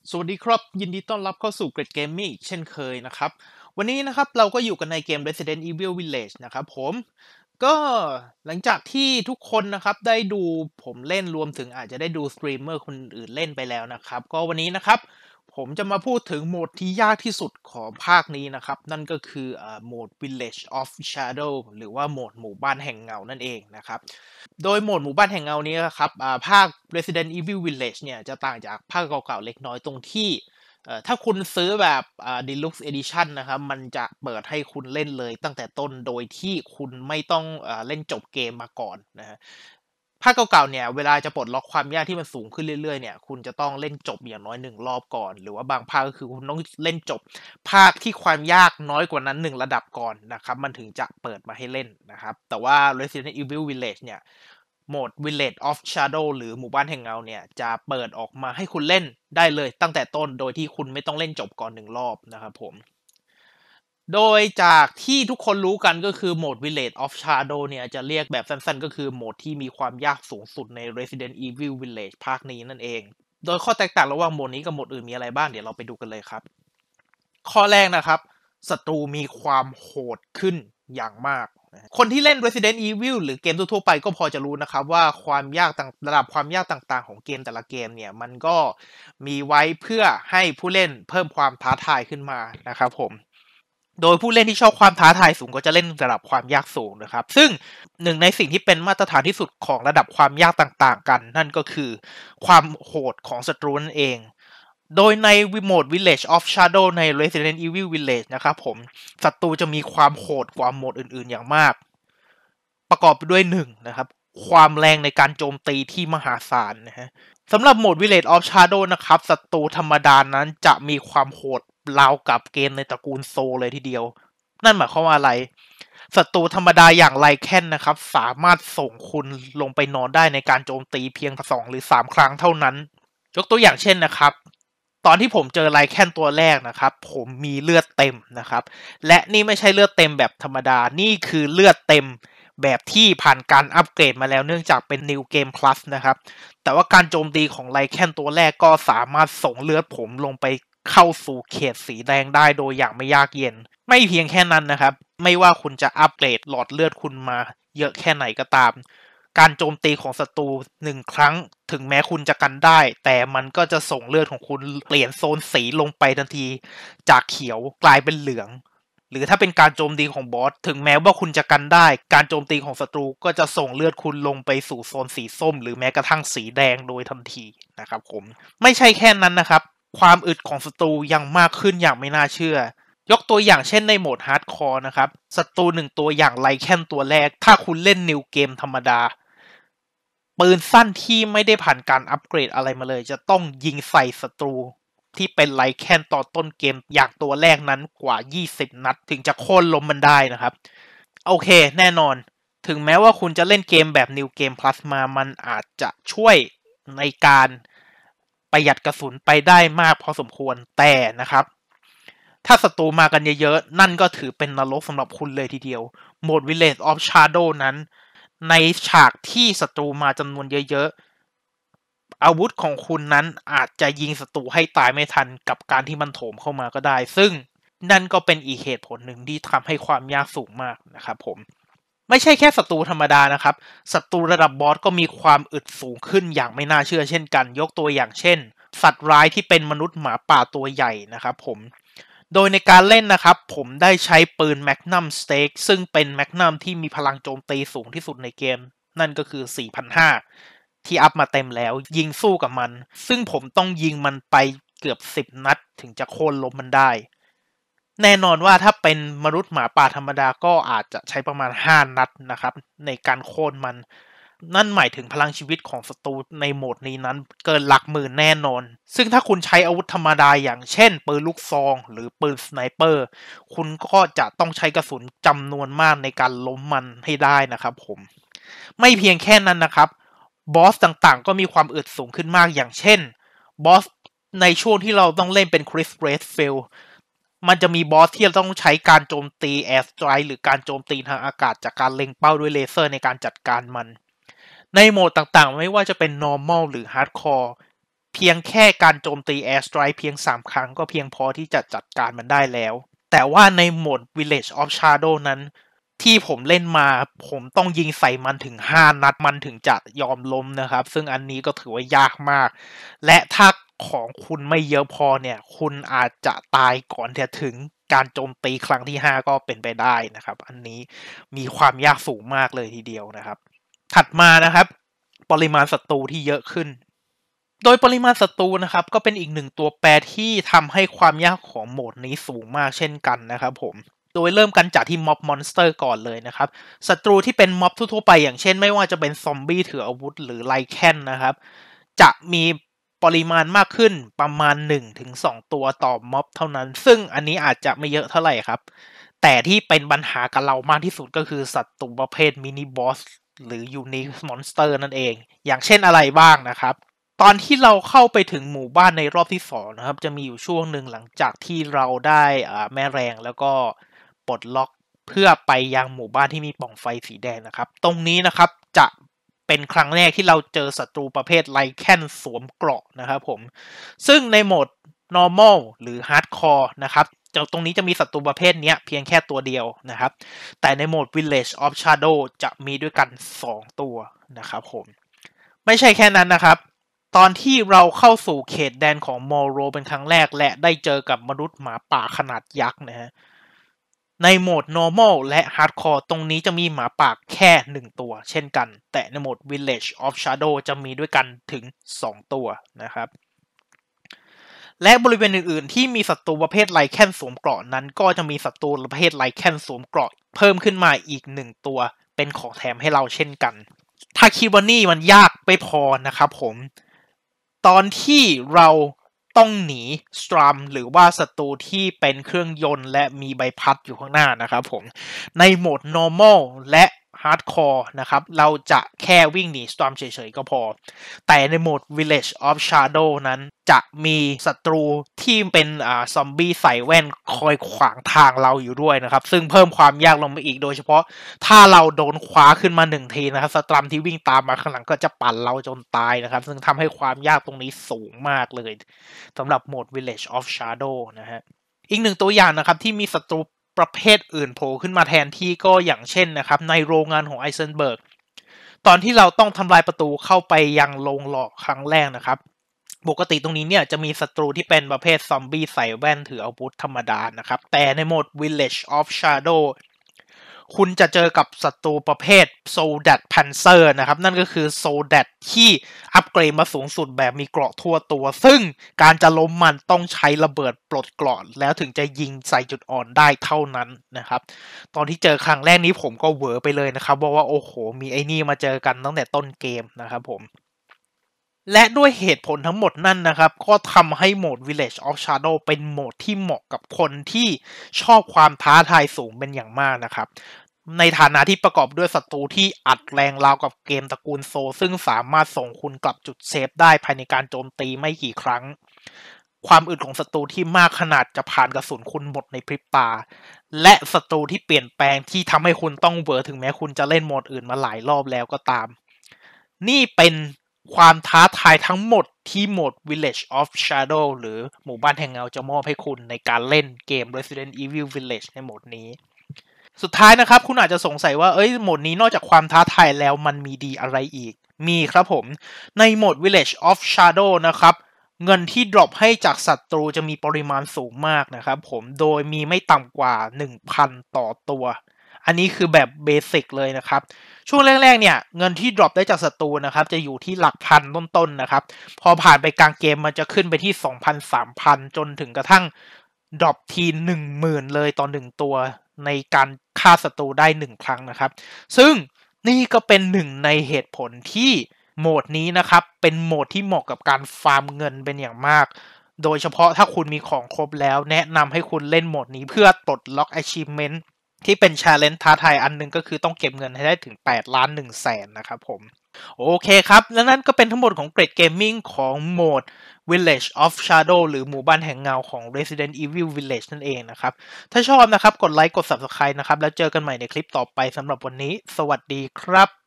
สวัสดีครับยินดีต้อนรับเข้าสู่ Great Gaming อีกเช่นเคยนะครับวันนี้นะครับเราก็อยู่กันในเกม Resident Evil Village นะครับผมก็หลังจากที่ทุกคนนะครับได้ดูผมเล่นรวมถึงอาจจะได้ดูสตรีมเมอร์คนอื่นเล่นไปแล้วนะครับก็วันนี้นะครับผมจะมาพูดถึงโหมดที่ยากที่สุดของภาคนี้นะครับนั่นก็คือโหมด Village of Shadow หรือว่าโหมดหมู่บ้านแห่งเงานั่นเองนะครับ โดยโหมดหมู่บ้านแห่งเงานี้ครับภาค Resident Evil Village เนี่ยจะต่างจากภาคเก่าๆเล็กน้อยตรงที่ถ้าคุณซื้อแบบDeluxe Edition นะครับมันจะเปิดให้คุณเล่นเลยตั้งแต่ต้นโดยที่คุณไม่ต้องเล่นจบเกมมาก่อนนะฮะภาคเก่าๆเนี่ยเวลาจะปลดล็อกความยากที่มันสูงขึ้นเรื่อยๆเนี่ยคุณจะต้องเล่นจบอย่างน้อย1รอบก่อนหรือว่าบางภาคก็คือคุณต้องเล่นจบภาคที่ความยากน้อยกว่านั้น1ระดับก่อนนะครับมันถึงจะเปิดมาให้เล่นนะครับแต่ว่า Resident Evil Village เนี่ย โหมด Village of Shadow หรือหมู่บ้านแห่งเงาเนี่ยจะเปิดออกมาให้คุณเล่นได้เลยตั้งแต่ต้นโดยที่คุณไม่ต้องเล่นจบก่อน1รอบนะครับผมโดยจากที่ทุกคนรู้กันก็คือโหมด Village of Shadow เนี่ยจะเรียกแบบสั้นๆก็คือโหมดที่มีความยากสูงสุดใน Resident Evil Village ภาคนี้นั่นเองโดยข้อแตกต่างระหว่างโหมดนี้กับโหมดอื่นมีอะไรบ้างเดี๋ยวเราไปดูกันเลยครับข้อแรกนะครับศัตรูมีความโหดขึ้นอย่างมาก คนที่เล่น Resident Evil หรือเกมทั่วๆไปก็พอจะรู้นะครับว่าความยากต่างระดับความยากต่างๆของเกมแต่ละเกมเนี่ยมันก็มีไว้เพื่อให้ผู้เล่นเพิ่มความท้าทายขึ้นมานะครับผมโดยผู้เล่นที่ชอบความท้าทายสูงก็จะเล่นระดับความยากสูงนะครับซึ่งหนึ่งในสิ่งที่เป็นมาตรฐานที่สุดของระดับความยากต่างๆกันนั่นก็คือความโหดของศัตรูนั่นเองโดยในโหมด Village of Shadow ใน Resident Evil Village นะครับผมศัตรูจะมีความโหดกว่าโหมดอื่นๆอย่างมาก ประกอบไปด้วย1นะครับความแรงในการโจมตีที่มหาศาลนะฮะสำหรับโหมด Village of Shadow นะครับศัตรูธรรมดานั้นจะมีความโหดราวกับเกมในตระกูลโซเลยทีเดียวนั่นหมายความว่าอะไรศัตรูธรรมดาอย่างไลแคนนะครับสามารถส่งคุณลงไปนอนได้ในการโจมตีเพียง2หรือ3ครั้งเท่านั้นยกตัวอย่างเช่นนะครับตอนที่ผมเจอไลแคนตัวแรกนะครับผมมีเลือดเต็มนะครับและนี่ไม่ใช่เลือดเต็มแบบธรรมดานี่คือเลือดเต็มแบบที่ผ่านการอัปเกรดมาแล้วเนื่องจากเป็น New Game Plus นะครับแต่ว่าการโจมตีของไลแคนตัวแรกก็สามารถส่งเลือดผมลงไปเข้าสู่เขตสีแดงได้โดยอย่างไม่ยากเย็นไม่เพียงแค่นั้นนะครับไม่ว่าคุณจะอัปเกรดหลอดเลือดคุณมาเยอะแค่ไหนก็ตามการโจมตีของศัตรู1ครั้งถึงแม้คุณจะกันได้แต่มันก็จะส่งเลือดของคุณเปลี่ยนโซนสีลงไปทันทีจากเขียวกลายเป็นเหลืองหรือถ้าเป็นการโจมตีของบอสถึงแม้ว่าคุณจะกันได้การโจมตีของศัตรูก็จะส่งเลือดคุณลงไปสู่โซนสีส้มหรือแม้กระทั่งสีแดงโดยทันทีนะครับผมไม่ใช่แค่นั้นนะครับความอึดของศัตรูยังมากขึ้นอย่างไม่น่าเชื่อยกตัวอย่างเช่นในโหมดฮาร์ดคอร์นะครับศัตรู1ตัวอย่างไลแคนตัวแรกถ้าคุณเล่นนิวเกมธรรมดาปืนสั้นที่ไม่ได้ผ่านการอัปเกรดอะไรมาเลยจะต้องยิงใส่ศัตรูที่เป็นไลแคนตอนต้นเกมอย่างตัวแรกนั้นกว่า20นัดถึงจะโค่นล้มมันได้นะครับโอเคแน่นอนถึงแม้ว่าคุณจะเล่นเกมแบบ New Game Plus มามันอาจจะช่วยในการประหยัดกระสุนไปได้มากพอสมควรแต่นะครับ ถ้าศัตรูมากันเยอะๆ นั่นก็ถือเป็นนรกสำหรับคุณเลยทีเดียวโหมด Village of Shadow นั้นในฉากที่ศัตรูมาจำนวนเยอะๆ อาวุธของคุณนั้นอาจจะยิงศัตรูให้ตายไม่ทันกับการที่มันโถมเข้ามาก็ได้ ซึ่งนั่นก็เป็นอีกเหตุผลหนึ่งที่ทำให้ความยากสูงมากนะครับผม ไม่ใช่แค่ศัตรูธรรมดานะครับศัตรูระดับบอสก็มีความอึดสูงขึ้นอย่างไม่น่าเชื่อเช่นกันยกตัวอย่างเช่นสัตว์ร้ายที่เป็นมนุษย์หมาป่าตัวใหญ่นะครับผมโดยในการเล่นนะครับผมได้ใช้ปืน Magnum Stake ซึ่งเป็นแมกนัมที่มีพลังโจมตีสูงที่สุดในเกมนั่นก็คือ 4,500 ที่อัพมาเต็มแล้วยิงสู้กับมันซึ่งผมต้องยิงมันไปเกือบ10นัดถึงจะโค่นล้มมันได้ แน่นอนว่าถ้าเป็นมนุษย์หมาป่าธรรมดาก็อาจจะใช้ประมาณ5นัดนะครับในการโค่นมันนั่นหมายถึงพลังชีวิตของศัตรูในโหมดนี้นั้นเกินหลักหมื่นแน่นอนซึ่งถ้าคุณใช้อาวุธธรรมดาอย่างเช่นปืนลูกซองหรือปืนสไนเปอร์คุณก็จะต้องใช้กระสุนจำนวนมากในการล้มมันให้ได้นะครับผมไม่เพียงแค่นั้นนะครับบอสต่างๆก็มีความอึดสูงขึ้นมากอย่างเช่นบอสในช่วงที่เราต้องเล่นเป็นคริสเรสเฟล มันจะมีบอสที่เราต้องใช้การโจมตีแอร์สไตร์หรือการโจมตีทางอากาศจากการเล็งเป้าด้วยเลเซอร์ในการจัดการมันในโหมดต่างๆไม่ว่าจะเป็น normal หรือ hardcore เพียงแค่การโจมตี Air Strike เพียง3ครั้งก็เพียงพอที่จะจัดการมันได้แล้วแต่ว่าในโหมด Village of Shadow นั้นที่ผมเล่นมาผมต้องยิงใส่มันถึง5นัดมันถึงจะยอมล้มนะครับซึ่งอันนี้ก็ถือว่ายากมากและถ้าของคุณไม่เยอะพอเนี่ยคุณอาจจะตายก่อนจะถึงการโจมตีครั้งที่5ก็เป็นไปได้นะครับอันนี้มีความยากสูงมากเลยทีเดียวนะครับถัดมานะครับปริมาณศัตรูที่เยอะขึ้นโดยปริมาณศัตรูนะครับก็เป็นอีกหนึ่งตัวแปรที่ทำให้ความยากของโหมดนี้สูงมากเช่นกันนะครับผมโดยเริ่มกันจากที่ม็อบมอนสเตอร์ก่อนเลยนะครับศัตรูที่เป็นม็อบทั่วไปอย่างเช่นไม่ว่าจะเป็นซอมบี้ถืออาวุธหรือไลแคนนะครับจะมีปริมาณมากขึ้นประมาณ 1-2 ตัวต่อม็อบเท่านั้นซึ่งอันนี้อาจจะไม่เยอะเท่าไหร่ครับแต่ที่เป็นปัญหากับเรามากที่สุดก็คือศัตรูประเภทมินิบอสหรือยูนิคมอนสเตอร์นั่นเองอย่างเช่นอะไรบ้างนะครับตอนที่เราเข้าไปถึงหมู่บ้านในรอบที่2นะครับจะมีอยู่ช่วงหนึ่งหลังจากที่เราได้แม่แรงแล้วก็ปลดล็อกเพื่อไปยังหมู่บ้านที่มีปล่องไฟสีแดงนะครับตรงนี้นะครับจะเป็นครั้งแรกที่เราเจอศัตรูประเภทไลแคนสวมเกราะนะครับผมซึ่งในโหมด normal หรือ hardcore นะครับตรงนี้จะมีศัตรูประเภทนี้เพียงแค่ตัวเดียวนะครับแต่ในโหมด Village of Shadow จะมีด้วยกัน2ตัวนะครับผมไม่ใช่แค่นั้นนะครับตอนที่เราเข้าสู่เขตแดนของมอร์โรเป็นครั้งแรกและได้เจอกับมนุษย์หมาป่าขนาดยักษ์นะฮะในโหมด normal และ hardcore ตรงนี้จะมีหมาป่าแค่1ตัวเช่นกันแต่ในโหมด Village of Shadow จะมีด้วยกันถึง2ตัวนะครับและบริเวณอื่นๆที่มีศัตรูประเภทไลแคนสวมเกราะนั้นก็จะมีศัตรูประเภทไลแคนสวมเกราะเพิ่มขึ้นมาอีก1ตัวเป็นของแถมให้เราเช่นกันถ้าคิดว่านี่มันยากไม่พอนะครับผมตอนที่เราต้องหนีสตรัมหรือว่าศัตรูที่เป็นเครื่องยนต์และมีใบพัดอยู่ข้างหน้านะครับผมในโหมด normal และ hardcore นะครับเราจะแค่วิ่งหนีสตรัมเฉยๆก็พอแต่ในโหมด Village of Shadow นั้นจะมีศัตรูที่เป็นซอมบี้ใส่แว่นคอยขวางทางเราอยู่ด้วยนะครับซึ่งเพิ่มความยากลงไปอีกโดยเฉพาะถ้าเราโดนคว้าขึ้นมา1ทีนะครับสตรัมที่วิ่งตามมาข้างหลังก็จะปั่นเราจนตายนะครับซึ่งทำให้ความยากตรงนี้สูงมากเลยสำหรับโหมด Village of Shadow นะฮะอีกหนึ่งตัวอย่างนะครับที่มีศัตรูประเภทอื่นโผล่ขึ้นมาแทนที่ก็อย่างเช่นนะครับในโรงงานของไอเซนเบิร์กตอนที่เราต้องทำลายประตูเข้าไปยังโรงหลอกครั้งแรกนะครับปกติตรงนี้เนี่ยจะมีศัตรูที่เป็นประเภทซอมบี้ใส่แว่นถืออาวุธธรรมดานะครับแต่ในโหมด Village of Shadow คุณจะเจอกับศัตรูประเภท Soldat Panzer นะครับนั่นก็คือ Soldat ที่อัปเกรดมาสูงสุดแบบมีเกราะทั่วตัวซึ่งการจะล้มมันต้องใช้ระเบิดปลดเกราะแล้วถึงจะยิงใส่จุดอ่อนได้เท่านั้นนะครับตอนที่เจอครั้งแรกนี้ผมก็เวอร์ไปเลยนะครับว่าโอ้โหมีไอ้นี่มาเจอกันตั้งแต่ต้นเกมนะครับผมและด้วยเหตุผลทั้งหมดนั่นนะครับก็ทำให้โหมด Village of Shadow เป็นโหมดที่เหมาะกับคนที่ชอบความท้าทายสูงเป็นอย่างมากนะครับในฐานะที่ประกอบด้วยศัตรูที่อัดแรงราวกับเกมตระกูลโซซึ่งสามารถส่งคุณกลับจุดเซฟได้ภายในการโจมตีไม่กี่ครั้งความอึดของศัตรูที่มากขนาดจะผ่านกระสุนคุณหมดในพริบตาและศัตรูที่เปลี่ยนแปลงที่ทำให้คุณต้องเวอร์ถึงแม้คุณจะเล่นโหมดอื่นมาหลายรอบแล้วก็ตามนี่เป็นความท้าทายทั้งหมดที่โหมด Village of Shadow หรือหมู่บ้านแห่งเงาจะมอบให้คุณในการเล่นเกม Resident Evil Village ในโหมดนี้สุดท้ายนะครับคุณอาจจะสงสัยว่าโหมดนี้นอกจากความท้าทายแล้วมันมีดีอะไรอีกมีครับผมในโหมด Village of Shadow นะครับเงินที่ดรอปให้จากศัตรูจะมีปริมาณสูงมากนะครับผมโดยมีไม่ต่ำกว่า 1,000 ต่อตัวอันนี้คือแบบเบสิกเลยนะครับช่วงแรกๆเนี่ยเงินที่ดรอปได้จากศัตรูนะครับจะอยู่ที่หลักพันต้นๆนะครับพอผ่านไปกลางเกมมันจะขึ้นไปที่ 2,000 3,000 จนถึงกระทั่งดรอปที 10,000 เลยต่อ1ตัวในการฆ่าศัตรูได้1ครั้งนะครับซึ่งนี่ก็เป็นหนึ่งในเหตุผลที่โหมดนี้นะครับเป็นโหมดที่เหมาะกับการฟาร์มเงินเป็นอย่างมากโดยเฉพาะถ้าคุณมีของครบแล้วแนะนำให้คุณเล่นโหมดนี้เพื่อปลดล็อก achievement ที่เป็น challenge ท้าทายอันนึงก็คือต้องเก็บเงินให้ได้ถึง8 ล้าน1แสนนะครับผมโอเคครับและนั่นก็เป็นทั้งหมดของเกรดเกมมิ่งของโหมด Village of Shadow หรือหมู่บ้านแห่งเงาของ Resident Evil Village นั่นเองนะครับถ้าชอบนะครับกดไลค์กด Subscribe นะครับแล้วเจอกันใหม่ในคลิปต่อไปสำหรับวันนี้สวัสดีครับ